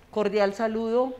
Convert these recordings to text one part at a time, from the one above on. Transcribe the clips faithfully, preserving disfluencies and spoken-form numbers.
Cordial saludo.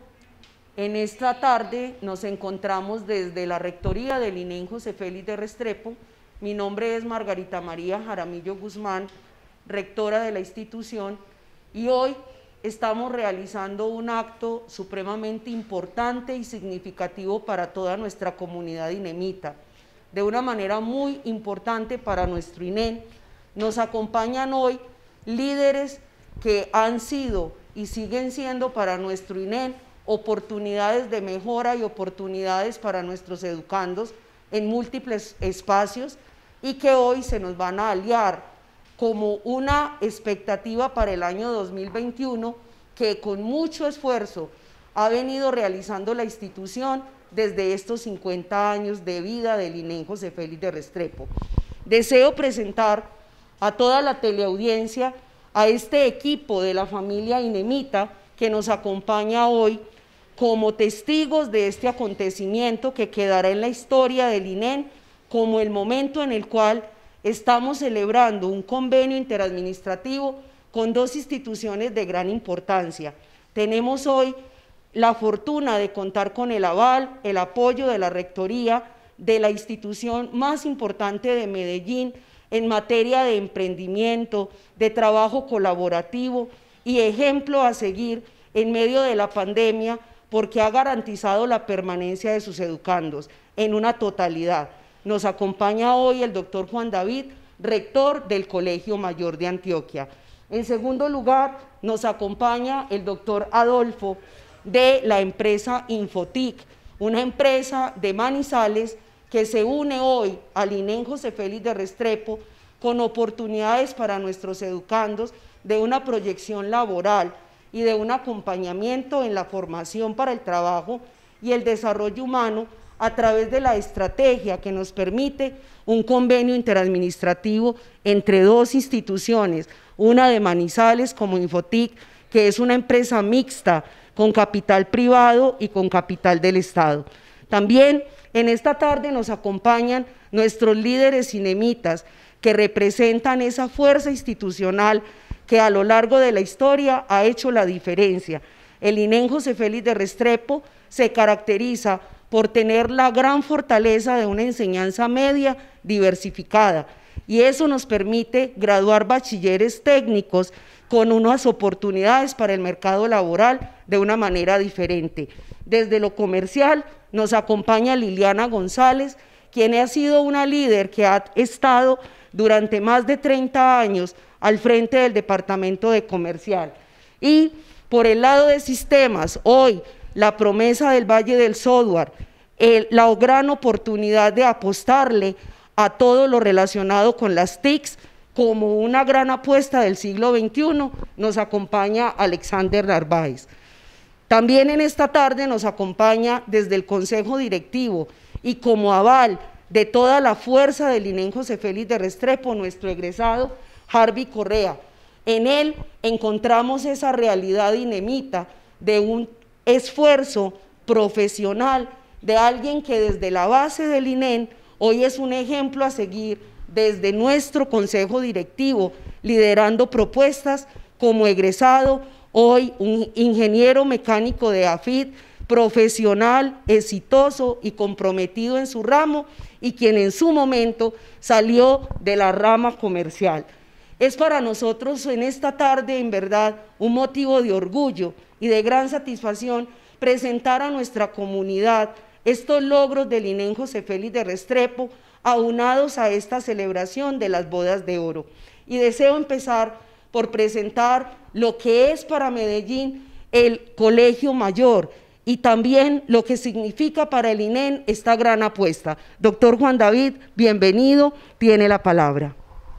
En esta tarde nos encontramos desde la Rectoría del INEN José Félix de Restrepo. Mi nombre es Margarita María Jaramillo Guzmán, rectora de la institución, y hoy estamos realizando un acto supremamente importante y significativo para toda nuestra comunidad inemita. De una manera muy importante para nuestro INEN, nos acompañan hoy líderes que han sido y siguen siendo para nuestro INEN oportunidades de mejora y oportunidades para nuestros educandos en múltiples espacios, y que hoy se nos van a aliar como una expectativa para el año dos mil veintiuno que con mucho esfuerzo ha venido realizando la institución desde estos cincuenta años de vida del INEN José Félix de Restrepo. Deseo presentar a toda la teleaudiencia a este equipo de la familia inemita que nos acompaña hoy como testigos de este acontecimiento que quedará en la historia del INEN como el momento en el cual estamos celebrando un convenio interadministrativo con dos instituciones de gran importancia. Tenemos hoy la fortuna de contar con el aval, el apoyo de la Rectoría de la institución más importante de Medellín en materia de emprendimiento, de trabajo colaborativo y ejemplo a seguir en medio de la pandemia, porque ha garantizado la permanencia de sus educandos en una totalidad. Nos acompaña hoy el doctor Juan David, rector del Colegio Mayor de Antioquia. En segundo lugar, nos acompaña el doctor Adolfo, de la empresa Infotic, una empresa de Manizales que se une hoy al INEN José Félix de Restrepo con oportunidades para nuestros educandos de una proyección laboral y de un acompañamiento en la formación para el trabajo y el desarrollo humano a través de la estrategia que nos permite un convenio interadministrativo entre dos instituciones, una de Manizales como Infotic, que es una empresa mixta con capital privado y con capital del Estado. También en esta tarde nos acompañan nuestros líderes inemitas que representan esa fuerza institucional que a lo largo de la historia ha hecho la diferencia. El INEN José Félix de Restrepo se caracteriza por tener la gran fortaleza de una enseñanza media diversificada, y eso nos permite graduar bachilleres técnicos con unas oportunidades para el mercado laboral de una manera diferente. Desde lo comercial nos acompaña Liliana González, quien ha sido una líder que ha estado durante más de treinta años al frente del Departamento de Comercial. Y por el lado de sistemas, hoy la promesa del Valle del Software, el, la gran oportunidad de apostarle a todo lo relacionado con las T I Cs como una gran apuesta del siglo veintiuno, nos acompaña Alexander Narváez. También en esta tarde nos acompaña desde el Consejo Directivo y como aval de toda la fuerza del INEN José Félix de Restrepo, nuestro egresado Harvey Correa. En él encontramos esa realidad inemita de un esfuerzo profesional de alguien que desde la base del INEN hoy es un ejemplo a seguir desde nuestro Consejo Directivo, liderando propuestas como egresado, hoy un ingeniero mecánico de A F I D, profesional, exitoso y comprometido en su ramo, y quien en su momento salió de la rama comercial. Es para nosotros en esta tarde, en verdad, un motivo de orgullo y de gran satisfacción presentar a nuestra comunidad estos logros del INEN José Félix de Restrepo, aunados a esta celebración de las bodas de oro. Y deseo empezar por presentar lo que es para Medellín el Colegio Mayor y también lo que significa para el INEN esta gran apuesta. Doctor Juan David, bienvenido, tiene la palabra.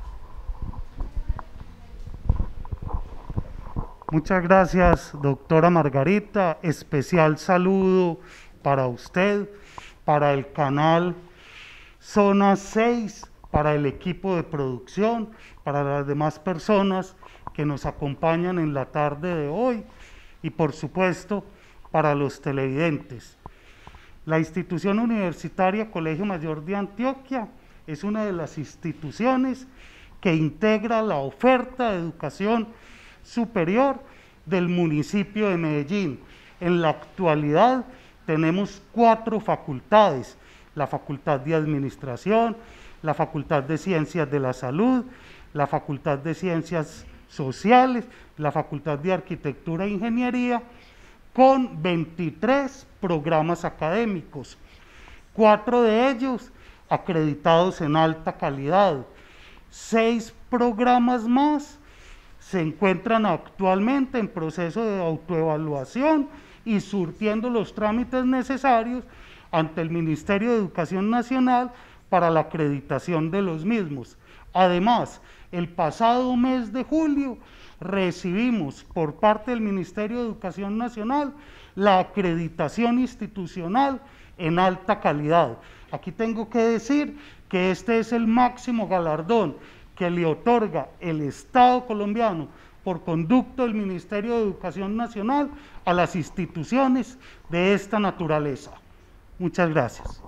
Muchas gracias, doctora Margarita. Especial saludo para usted, para el canal Zona seis, para el equipo de producción, para las demás personas que nos acompañan en la tarde de hoy y, por supuesto, para los televidentes. La institución universitaria Colegio Mayor de Antioquia es una de las instituciones que integra la oferta de educación superior del municipio de Medellín. En la actualidad tenemos cuatro facultades: la Facultad de Administración, la Facultad de Ciencias de la Salud, la Facultad de Ciencias Sociales, la Facultad de Arquitectura e Ingeniería, con veintitrés programas académicos, cuatro de ellos acreditados en alta calidad. Seis programas más se encuentran actualmente en proceso de autoevaluación y surtiendo los trámites necesarios ante el Ministerio de Educación Nacional para la acreditación de los mismos. Además, el pasado mes de julio recibimos por parte del Ministerio de Educación Nacional la acreditación institucional en alta calidad. Aquí tengo que decir que este es el máximo galardón que le otorga el Estado colombiano por conducto del Ministerio de Educación Nacional a las instituciones de esta naturaleza. Muchas gracias.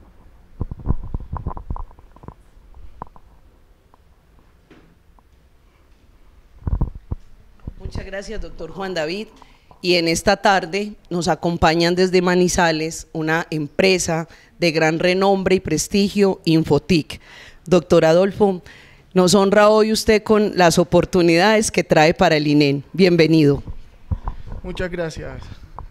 Muchas gracias, doctor Juan David. Y en esta tarde nos acompañan desde Manizales una empresa de gran renombre y prestigio, Infotic. Doctor Adolfo, nos honra hoy usted con las oportunidades que trae para el I N E N. Bienvenido. Muchas gracias,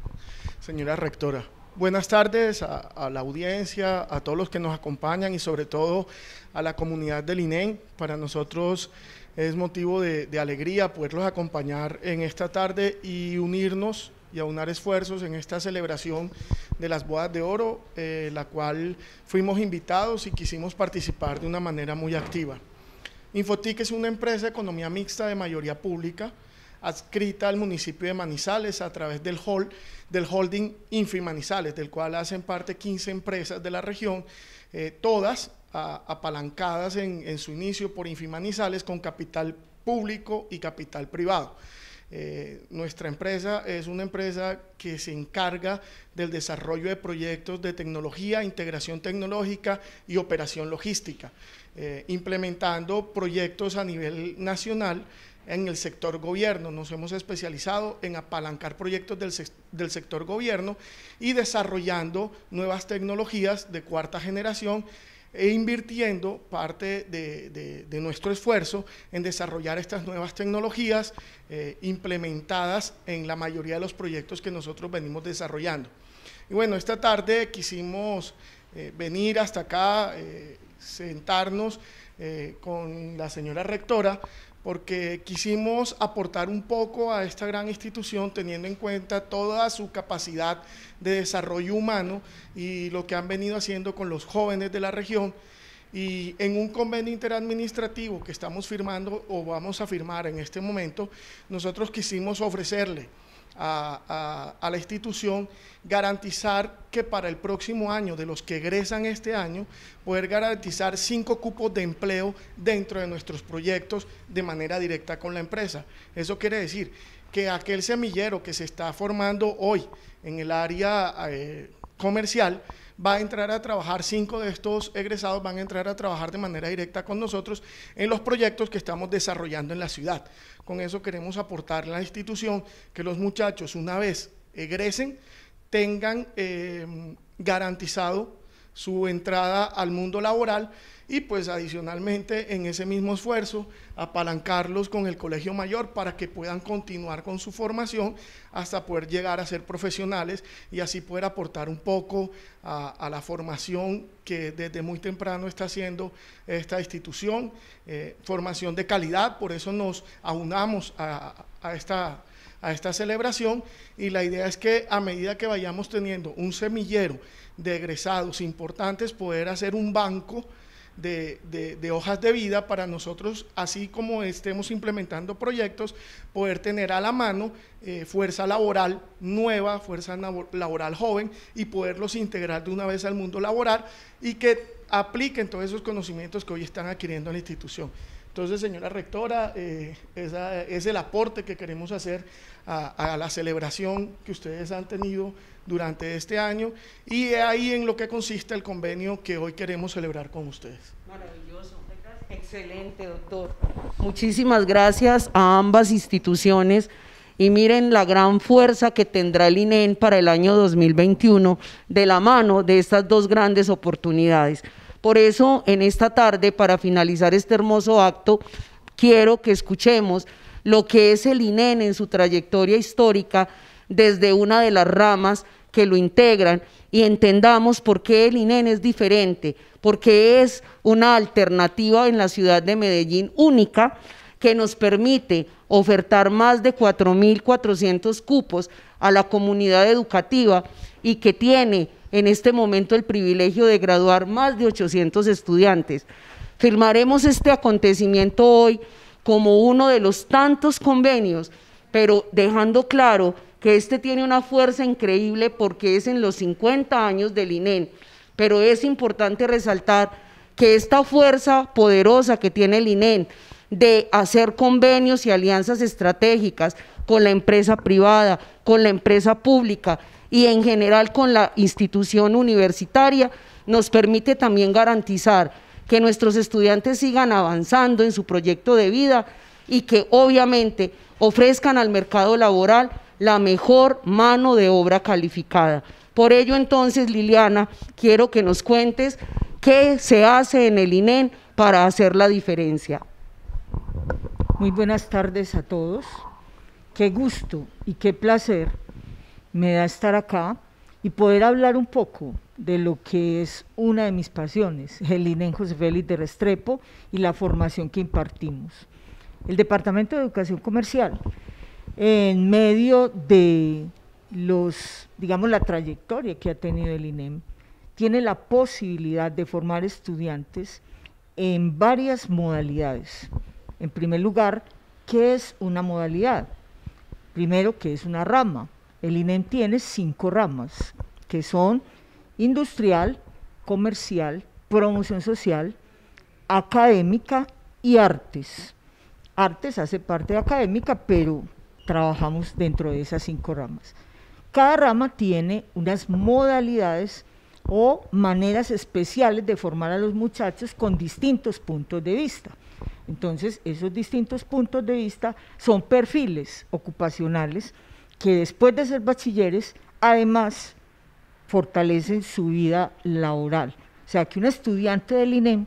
señora rectora. Buenas tardes a, a la audiencia, a todos los que nos acompañan y sobre todo a la comunidad del I N E N. Para nosotros es motivo de, de alegría poderlos acompañar en esta tarde y unirnos y aunar esfuerzos en esta celebración de las Bodas de Oro, eh, la cual fuimos invitados y quisimos participar de una manera muy activa. Infotic es una empresa de economía mixta de mayoría pública, adscrita al municipio de Manizales a través del, hall, del holding Infi Manizales, del cual hacen parte quince empresas de la región, eh, todas a, apalancadas en, en su inicio por Infi Manizales con capital público y capital privado. Eh, nuestra empresa es una empresa que se encarga del desarrollo de proyectos de tecnología, integración tecnológica y operación logística, eh, implementando proyectos a nivel nacional en el sector gobierno. Nos hemos especializado en apalancar proyectos del, del sector gobierno y desarrollando nuevas tecnologías de cuarta generación e invirtiendo parte de, de, de nuestro esfuerzo en desarrollar estas nuevas tecnologías eh, implementadas en la mayoría de los proyectos que nosotros venimos desarrollando. Y bueno, esta tarde quisimos eh, venir hasta acá, eh, sentarnos eh, con la señora rectora, porque quisimos aportar un poco a esta gran institución teniendo en cuenta toda su capacidad de desarrollo humano y lo que han venido haciendo con los jóvenes de la región. Y en un convenio interadministrativo que estamos firmando o vamos a firmar en este momento, nosotros quisimos ofrecerle a, a, a la institución garantizar que para el próximo año, de los que egresan este año, poder garantizar cinco cupos de empleo dentro de nuestros proyectos de manera directa con la empresa. Eso quiere decir que aquel semillero que se está formando hoy en el área eh, comercial va a entrar a trabajar, cinco de estos egresados van a entrar a trabajar de manera directa con nosotros en los proyectos que estamos desarrollando en la ciudad. Con eso queremos aportarle a la institución que los muchachos, una vez egresen, tengan eh, garantizado su entrada al mundo laboral y pues adicionalmente en ese mismo esfuerzo apalancarlos con el colegio mayor para que puedan continuar con su formación hasta poder llegar a ser profesionales y así poder aportar un poco a, a la formación que desde muy temprano está haciendo esta institución, eh, formación de calidad. Por eso nos aunamos a, a esta a esta celebración y la idea es que a medida que vayamos teniendo un semillero de egresados importantes, poder hacer un banco de, de, de hojas de vida para nosotros, así como estemos implementando proyectos, poder tener a la mano eh, fuerza laboral nueva, fuerza laboral joven y poderlos integrar de una vez al mundo laboral y que apliquen todos esos conocimientos que hoy están adquiriendo en la institución. Entonces, señora rectora, eh, esa es el aporte que queremos hacer a, a la celebración que ustedes han tenido durante este año y es ahí en lo que consiste el convenio que hoy queremos celebrar con ustedes. Maravilloso, excelente, doctor. Muchísimas gracias a ambas instituciones y miren la gran fuerza que tendrá el INEN para el año dos mil veintiuno de la mano de estas dos grandes oportunidades. Por eso, en esta tarde, para finalizar este hermoso acto, quiero que escuchemos lo que es el INEN en su trayectoria histórica desde una de las ramas que lo integran y entendamos por qué el INEN es diferente, porque es una alternativa en la ciudad de Medellín única que nos permite ofertar más de cuatro mil cuatrocientos cupos a la comunidad educativa y que tiene en este momento el privilegio de graduar más de ochocientos estudiantes. Firmaremos este acontecimiento hoy como uno de los tantos convenios, pero dejando claro que este tiene una fuerza increíble porque es en los cincuenta años del INEN, pero es importante resaltar que esta fuerza poderosa que tiene el INEN de hacer convenios y alianzas estratégicas con la empresa privada, con la empresa pública y en general con la institución universitaria, nos permite también garantizar que nuestros estudiantes sigan avanzando en su proyecto de vida y que obviamente ofrezcan al mercado laboral la mejor mano de obra calificada. Por ello entonces, Liliana, quiero que nos cuentes qué se hace en el INEN para hacer la diferencia. Muy buenas tardes a todos. Qué gusto y qué placer me da estar acá y poder hablar un poco de lo que es una de mis pasiones, el INEN José Félix de Restrepo y la formación que impartimos. El Departamento de Educación Comercial, en medio de los, digamos, la trayectoria que ha tenido el INEM, tiene la posibilidad de formar estudiantes en varias modalidades. En primer lugar, ¿qué es una modalidad? Primero, ¿qué es una rama? El INEM tiene cinco ramas, que son industrial, comercial, promoción social, académica y artes. Artes hace parte de académica, pero trabajamos dentro de esas cinco ramas. Cada rama tiene unas modalidades o maneras especiales de formar a los muchachos con distintos puntos de vista. Entonces, esos distintos puntos de vista son perfiles ocupacionales que después de ser bachilleres, además, fortalecen su vida laboral. O sea, que un estudiante del INEM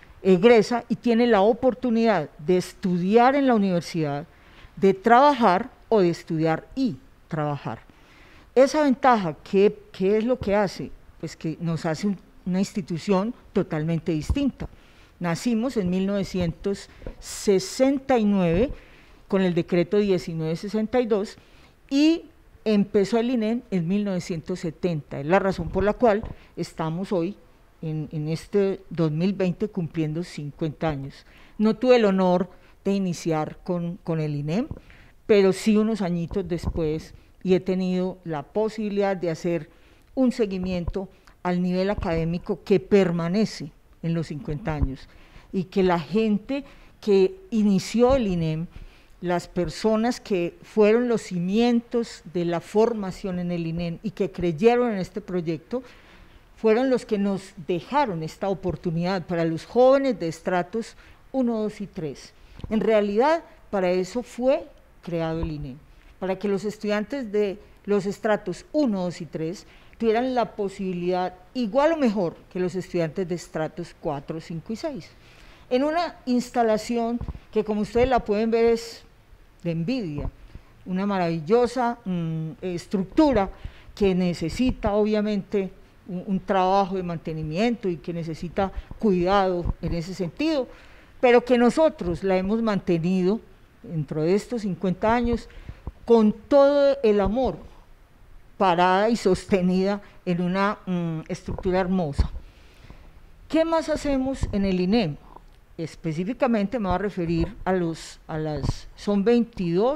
egresa y tiene la oportunidad de estudiar en la universidad, de trabajar o de estudiar y trabajar. Esa ventaja, ¿qué, qué es lo que hace? Pues que nos hace un, una institución totalmente distinta. Nacimos en mil novecientos sesenta y nueve con el decreto diecinueve sesenta y dos y empezó el INEM en mil novecientos setenta, es la razón por la cual estamos hoy en, en este dos mil veinte cumpliendo cincuenta años. No tuve el honor de iniciar con, con el INEM, pero sí unos añitos después y he tenido la posibilidad de hacer un seguimiento al nivel académico que permanece en los cincuenta años y que la gente que inició el INEM, las personas que fueron los cimientos de la formación en el INEM y que creyeron en este proyecto, fueron los que nos dejaron esta oportunidad para los jóvenes de estratos uno, dos y tres. En realidad, para eso fue creado el INEM, para que los estudiantes de los estratos uno, dos y tres tuvieran la posibilidad, igual o mejor que los estudiantes de estratos cuatro, cinco y seis. En una instalación que, como ustedes la pueden ver, es de envidia, una maravillosa mmm, estructura que necesita obviamente un, un trabajo de mantenimiento y que necesita cuidado en ese sentido, pero que nosotros la hemos mantenido dentro de estos cincuenta años con todo el amor, parada y sostenida en una mmm, estructura hermosa. ¿Qué más hacemos en el INEM? Específicamente me voy a referir a, los, a las, son veintidós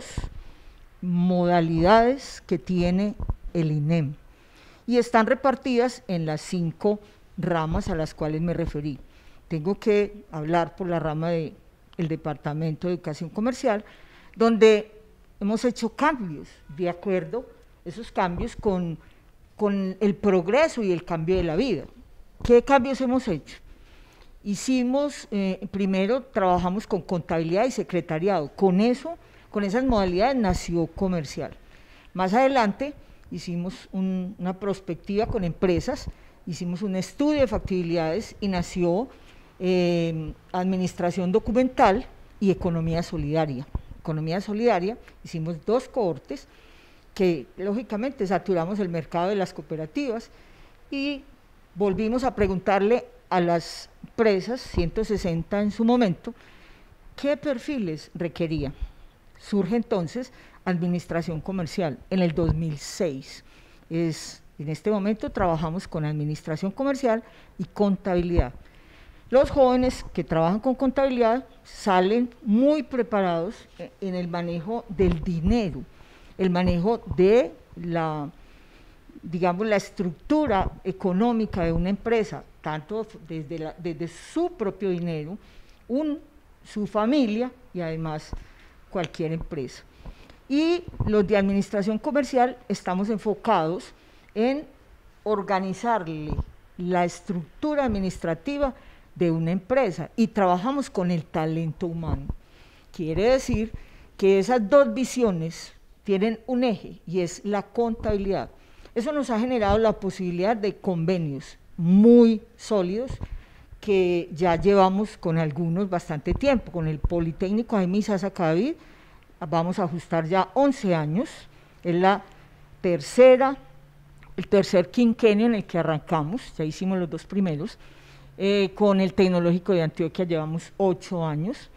modalidades que tiene el INEM y están repartidas en las cinco ramas a las cuales me referí. Tengo que hablar por la rama del Departamento de Educación Comercial, donde hemos hecho cambios, de acuerdo, esos cambios con, con el progreso y el cambio de la vida. ¿Qué cambios hemos hecho? Hicimos, eh, primero trabajamos con contabilidad y secretariado, con eso, con esas modalidades nació Comercial. Más adelante hicimos un, una prospectiva con empresas, hicimos un estudio de factibilidades y nació eh, Administración Documental y Economía Solidaria. Economía Solidaria, hicimos dos cohortes que lógicamente saturamos el mercado de las cooperativas y volvimos a preguntarle a las empresas, ciento sesenta en su momento, qué perfiles requerían. Surge entonces Administración Comercial en el dos mil seis. Es, en este momento trabajamos con Administración Comercial y Contabilidad. Los jóvenes que trabajan con contabilidad salen muy preparados en el manejo del dinero, el manejo de la, digamos, la estructura económica de una empresa, tanto desde, la, desde su propio dinero, un, su familia y además cualquier empresa. Y los de Administración Comercial estamos enfocados en organizarle la estructura administrativa de una empresa y trabajamos con el talento humano. Quiere decir que esas dos visiones tienen un eje y es la contabilidad. Eso nos ha generado la posibilidad de convenios muy sólidos que ya llevamos con algunos bastante tiempo, con el Politécnico Jaime Isaza Cadavid, vamos a ajustar ya once años, es la tercera, el tercer quinquenio en el que arrancamos, ya hicimos los dos primeros. Eh, con el Tecnológico de Antioquia llevamos ocho años.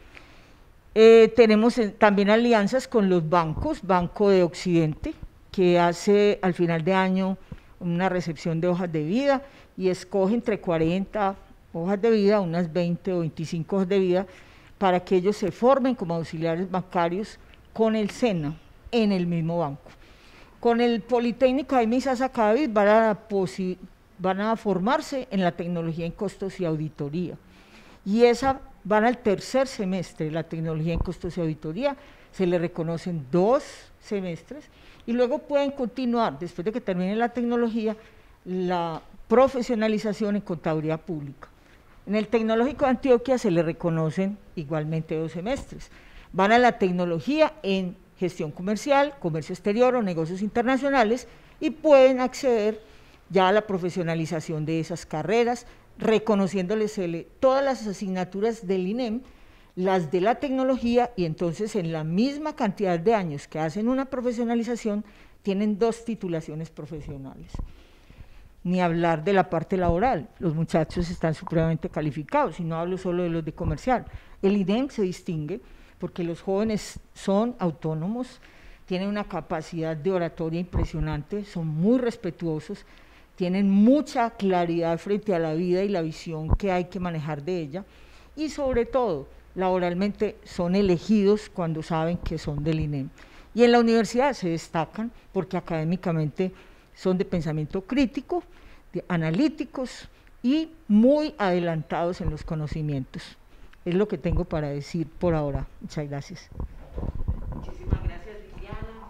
Eh, tenemos eh, también alianzas con los bancos, Banco de Occidente, que hace al final de año una recepción de hojas de vida y escoge entre cuarenta hojas de vida, unas veinte o veinticinco hojas de vida, para que ellos se formen como auxiliares bancarios con el SENA en el mismo banco. Con el Politécnico Jaime Isaza Cadavid van a posibilidad van a formarse en la tecnología en costos y auditoría. Y esa van al tercer semestre, la tecnología en costos y auditoría, se le reconocen dos semestres y luego pueden continuar, después de que termine la tecnología, la profesionalización en contabilidad pública. En el Tecnológico de Antioquia se le reconocen igualmente dos semestres. Van a la tecnología en gestión comercial, comercio exterior o negocios internacionales y pueden acceder ya a la profesionalización de esas carreras, reconociéndoles el, todas las asignaturas del I N E M, las de la tecnología, y entonces en la misma cantidad de años que hacen una profesionalización, tienen dos titulaciones profesionales. Ni hablar de la parte laboral, los muchachos están supremamente calificados, y no hablo solo de los de comercial. El I N E M se distingue porque los jóvenes son autónomos, tienen una capacidad de oratoria impresionante, son muy respetuosos, tienen mucha claridad frente a la vida y la visión que hay que manejar de ella, y sobre todo, laboralmente son elegidos cuando saben que son del I N E M. Y en la universidad se destacan porque académicamente son de pensamiento crítico, de analíticos y muy adelantados en los conocimientos. Es lo que tengo para decir por ahora. Muchas gracias. Muchísimas gracias, Liliana.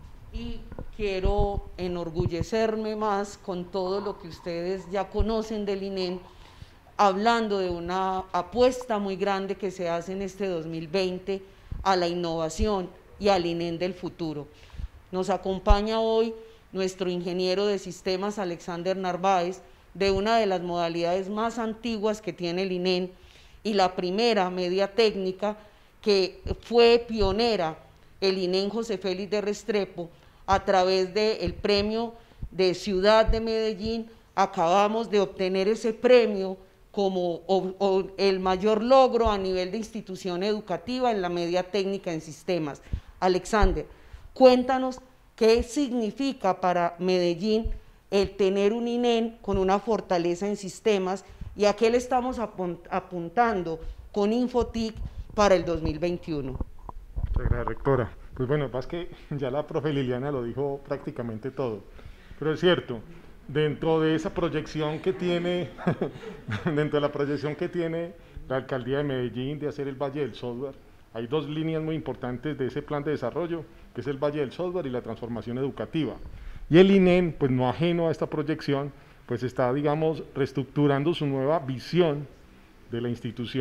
Y quiero enorgullecerme más con todo lo que ustedes ya conocen del I N E M, hablando de una apuesta muy grande que se hace en este dos mil veinte a la innovación y al I N E M del futuro. Nos acompaña hoy nuestro ingeniero de sistemas, Alexander Narváez, de una de las modalidades más antiguas que tiene el I N E M y la primera media técnica que fue pionera, el I N E M José Félix de Restrepo, a través del premio de Ciudad de Medellín. Acabamos de obtener ese premio como o, o el mayor logro a nivel de institución educativa en la media técnica en sistemas. Alexander, cuéntanos qué significa para Medellín el tener un I N E M con una fortaleza en sistemas y a qué le estamos apuntando con Infotic para el dos mil veintiuno. Muchas gracias, rectora. Pues bueno, más que ya la profe Liliana lo dijo prácticamente todo, pero es cierto, dentro de esa proyección que tiene, dentro de la proyección que tiene la Alcaldía de Medellín de hacer el Valle del Software, hay dos líneas muy importantes de ese plan de desarrollo, que es el Valle del Software y la transformación educativa. Y el I N E M, pues no ajeno a esta proyección, pues está, digamos, reestructurando su nueva visión de la institución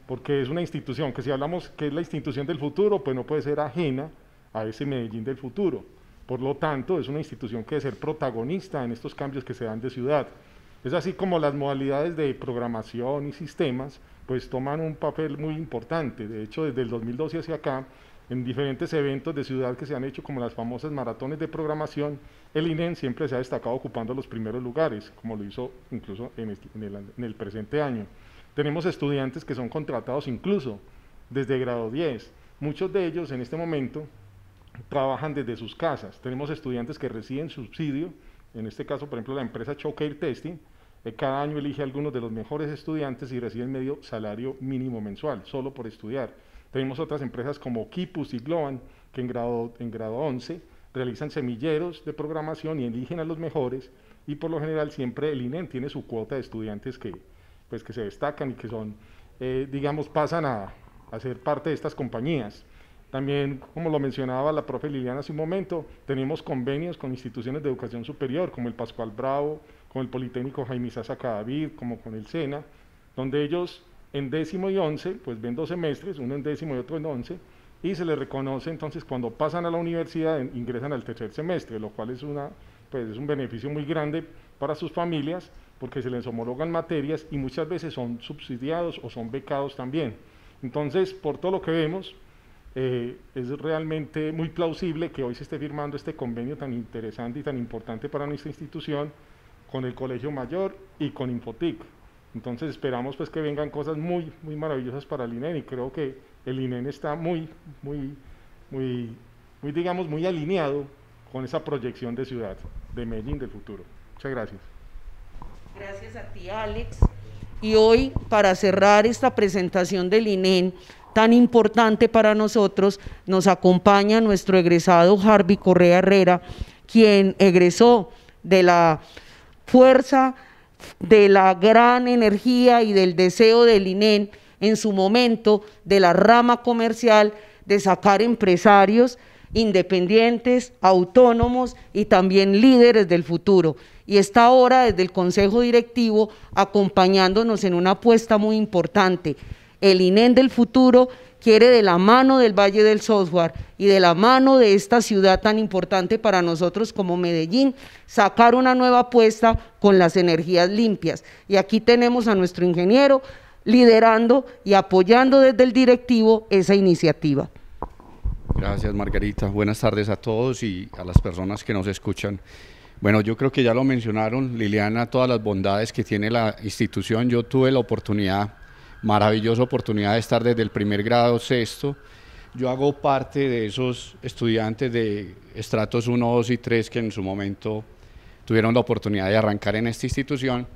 porque es una institución que si hablamos que es la institución del futuro, pues no puede ser ajena a ese Medellín del futuro. Por lo tanto, es una institución que debe ser protagonista en estos cambios que se dan de ciudad. Es así como las modalidades de programación y sistemas, pues toman un papel muy importante. De hecho, desde el dos mil doce hacia acá, en diferentes eventos de ciudad que se han hecho, como las famosas maratones de programación, el INEN siempre se ha destacado ocupando los primeros lugares, como lo hizo incluso en, este, en, el, en el presente año. Tenemos estudiantes que son contratados incluso desde grado diez. Muchos de ellos en este momento trabajan desde sus casas. Tenemos estudiantes que reciben subsidio, en este caso, por ejemplo, la empresa Chocair Testing, eh, cada año elige a algunos de los mejores estudiantes y reciben medio salario mínimo mensual, solo por estudiar. Tenemos otras empresas como Kipus y Globan, que en grado, en grado once realizan semilleros de programación y eligen a los mejores, y por lo general siempre el INEN tiene su cuota de estudiantes que, pues, que se destacan y que son, eh, digamos, pasan a, a ser parte de estas compañías. También, como lo mencionaba la profe Liliana hace un momento, tenemos convenios con instituciones de educación superior, como el Pascual Bravo, con el Politécnico Jaime Sasa Cadavid, como con el SENA, donde ellos en décimo y once, pues ven dos semestres, uno en décimo y otro en once, y se les reconoce entonces cuando pasan a la universidad, ingresan al tercer semestre, lo cual es, una, pues es un beneficio muy grande para sus familias, porque se les homologan materias y muchas veces son subsidiados o son becados también. Entonces, por todo lo que vemos, eh, es realmente muy plausible que hoy se esté firmando este convenio tan interesante y tan importante para nuestra institución con el Colegio Mayor y con Infotic. Entonces esperamos pues que vengan cosas muy, muy maravillosas para el INEN, y creo que el INEN está muy, muy, muy, muy, digamos, muy alineado con esa proyección de ciudad, de Medellín del futuro. Muchas gracias. Gracias a ti, Alex. Y hoy, para cerrar esta presentación del INEN, tan importante para nosotros, nos acompaña nuestro egresado Harvey Correa Herrera, quien egresó de la fuerza, de la gran energía y del deseo del INEN en su momento de la rama comercial de sacar empresarios independientes, autónomos y también líderes del futuro. Y está ahora desde el Consejo Directivo acompañándonos en una apuesta muy importante. El INEN del futuro quiere, de la mano del Valle del Software y de la mano de esta ciudad tan importante para nosotros como Medellín, sacar una nueva apuesta con las energías limpias. Y aquí tenemos a nuestro ingeniero liderando y apoyando desde el directivo esa iniciativa. Gracias, Margarita. Buenas tardes a todos y a las personas que nos escuchan. Bueno, yo creo que ya lo mencionaron, Liliana, todas las bondades que tiene la institución. Yo tuve la oportunidad, maravillosa oportunidad de estar desde el primer grado sexto. Yo hago parte de esos estudiantes de estratos uno, dos y tres que en su momento tuvieron la oportunidad de arrancar en esta institución,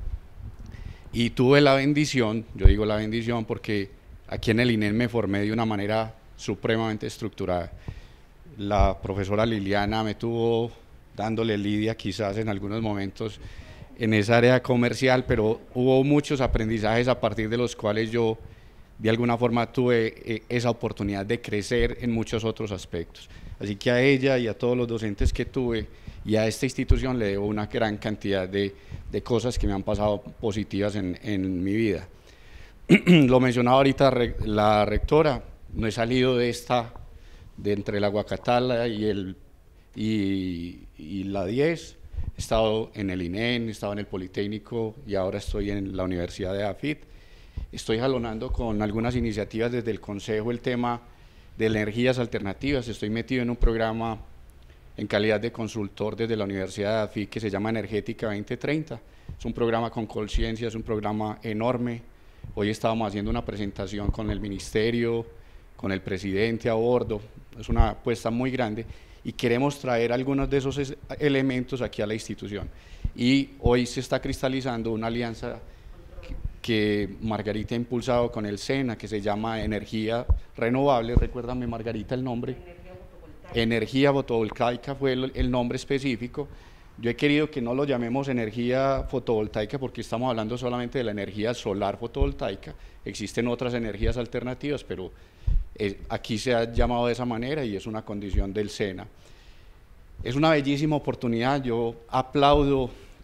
y tuve la bendición, yo digo la bendición porque aquí en el INEN me formé de una manera supremamente estructurada. La profesora Liliana me tuvo dándole lidia quizás en algunos momentos en esa área comercial, pero hubo muchos aprendizajes a partir de los cuales yo de alguna forma tuve eh, esa oportunidad de crecer en muchos otros aspectos. Así que a ella y a todos los docentes que tuve y a esta institución le debo una gran cantidad de, de cosas que me han pasado positivas en, en mi vida. Lo mencionaba ahorita la rectora, no he salido de esta, de entre la Guacatala y, el, y, y la diez, he estado en el INEN, he estado en el Politécnico y ahora estoy en la Universidad de AFIT. Estoy jalonando con algunas iniciativas desde el Consejo el tema de energías alternativas. Estoy metido en un programa en calidad de consultor desde la Universidad de AFIT que se llama Energética veinte treinta. Es un programa con Colciencia, es un programa enorme. Hoy estábamos haciendo una presentación con el Ministerio, con el presidente a bordo. Es una apuesta muy grande y queremos traer algunos de esos elementos aquí a la institución. Y hoy se está cristalizando una alianza que Margarita ha impulsado con el SENA, que se llama Energía Renovable. Recuérdame, Margarita, el nombre. Energía fotovoltaica. Energía fotovoltaica fue el, el nombre específico. Yo he querido que no lo llamemos energía fotovoltaica porque estamos hablando solamente de la energía solar fotovoltaica. Existen otras energías alternativas, pero eh, aquí se ha llamado de esa manera y es una condición del SENA. Es una bellísima oportunidad. Yo aplaudo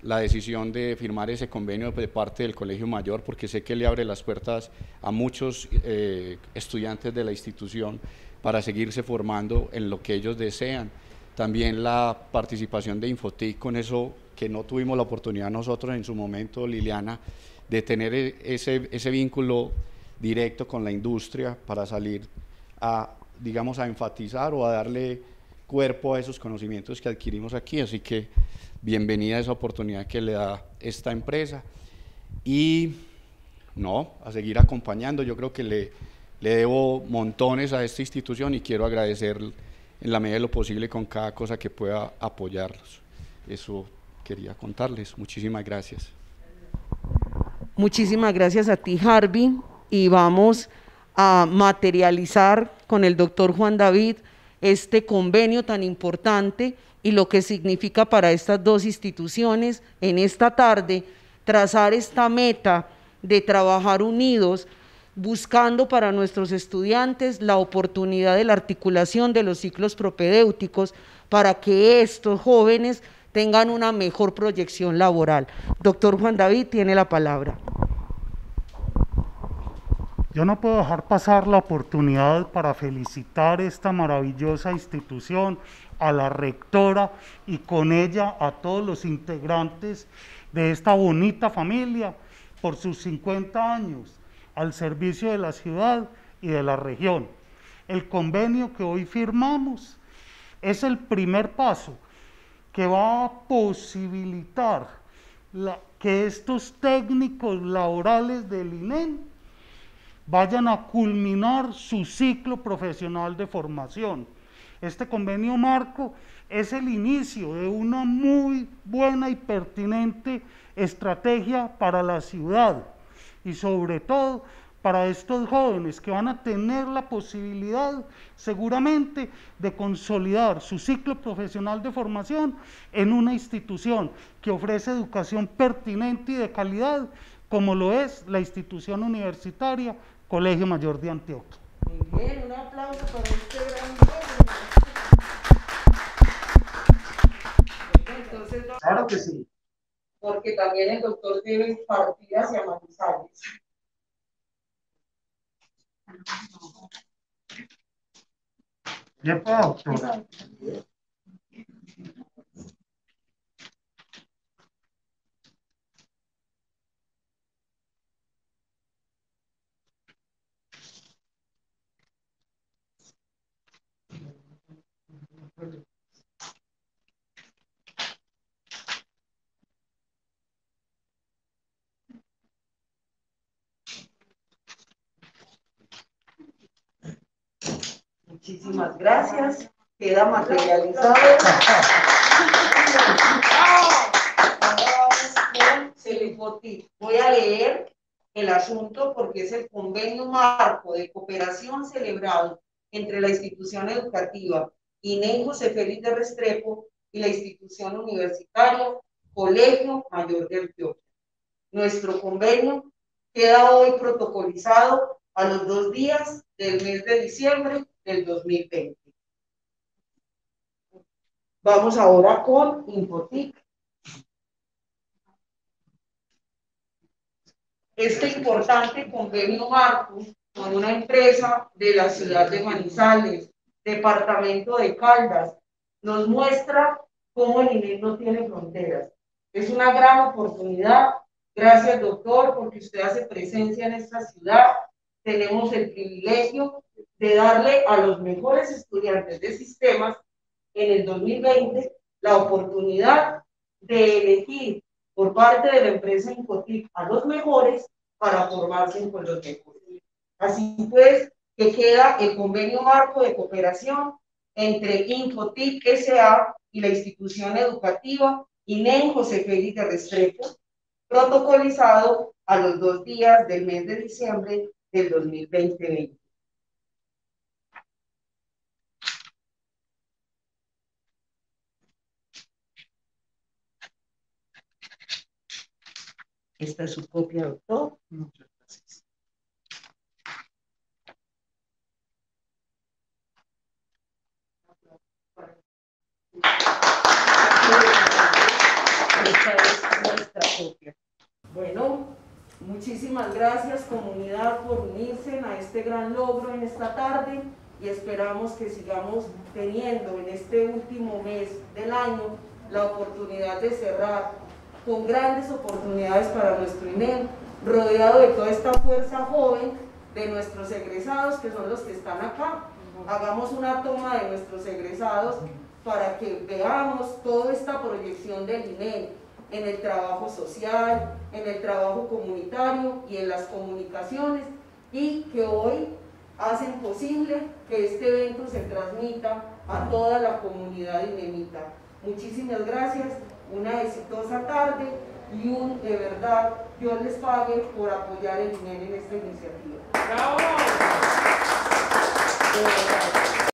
la decisión de firmar ese convenio de parte del Colegio Mayor, porque sé que le abre las puertas a muchos eh, estudiantes de la institución para seguirse formando en lo que ellos desean. También la participación de Infotic, con eso que no tuvimos la oportunidad nosotros en su momento, Liliana, de tener ese, ese vínculo directo con la industria para salir a, digamos, a enfatizar o a darle cuerpo a esos conocimientos que adquirimos aquí. Así que bienvenida a esa oportunidad que le da esta empresa y no, a seguir acompañando. Yo creo que le, le debo montones a esta institución y quiero agradecer en la medida de lo posible con cada cosa que pueda apoyarlos. Eso quería contarles. Muchísimas gracias. Muchísimas gracias a ti, Harvey, y vamos a materializar con el doctor Juan David este convenio tan importante y lo que significa para estas dos instituciones en esta tarde trazar esta meta de trabajar unidos, buscando para nuestros estudiantes la oportunidad de la articulación de los ciclos propedéuticos para que estos jóvenes tengan una mejor proyección laboral. Doctor Juan David, tiene la palabra. Yo no puedo dejar pasar la oportunidad para felicitar esta maravillosa institución, a la rectora y con ella a todos los integrantes de esta bonita familia por sus cincuenta años al servicio de la ciudad y de la región. El convenio que hoy firmamos es el primer paso que va a posibilitar la, que estos técnicos laborales del I N E M vayan a culminar su ciclo profesional de formación. Este convenio marco es el inicio de una muy buena y pertinente estrategia para la ciudad y sobre todo para estos jóvenes que van a tener la posibilidad seguramente de consolidar su ciclo profesional de formación en una institución que ofrece educación pertinente y de calidad, como lo es la institución universitaria Colegio Mayor de Antioquia. Muy bien, un aplauso para este gran joven. Entonces, Claro que sí. porque también el doctor debe partir hacia Manizales. Bien, doctora. Muchísimas gracias. Queda materializado. Voy a leer el asunto porque es el convenio marco de cooperación celebrado entre la institución educativa I N E M José Félix de Restrepo y la institución universitaria Colegio Mayor de Antioquia. Nuestro convenio queda hoy protocolizado a los dos días del mes de diciembre del dos mil veinte. Vamos ahora con Infotic. Este importante convenio marco con una empresa de la ciudad de Manizales, departamento de Caldas, nos muestra cómo el I N E M no tiene fronteras. Es una gran oportunidad. Gracias, doctor, porque usted hace presencia en esta ciudad. Tenemos el privilegio de darle a los mejores estudiantes de sistemas en el dos mil veinte la oportunidad de elegir por parte de la empresa Infotic a los mejores para formarse con los mejores. Así pues, que queda el convenio marco de cooperación entre Infotic S A y la institución educativa I N E M José Félix de Restrepo, protocolizado a los dos días del mes de diciembre del dos mil veinte. Esta es su copia, doctor. Muchas gracias. Esta es Muchísimas gracias, comunidad, por unirse a este gran logro en esta tarde y esperamos que sigamos teniendo en este último mes del año la oportunidad de cerrar con grandes oportunidades para nuestro INEM, rodeado de toda esta fuerza joven de nuestros egresados, que son los que están acá. Hagamos una toma de nuestros egresados para que veamos toda esta proyección del INEM en el trabajo social, en el trabajo comunitario y en las comunicaciones, y que hoy hacen posible que este evento se transmita a toda la comunidad inemita. Muchísimas gracias, una exitosa tarde y un, de verdad, Dios les pague por apoyar el INEM en esta iniciativa. ¡Bravo!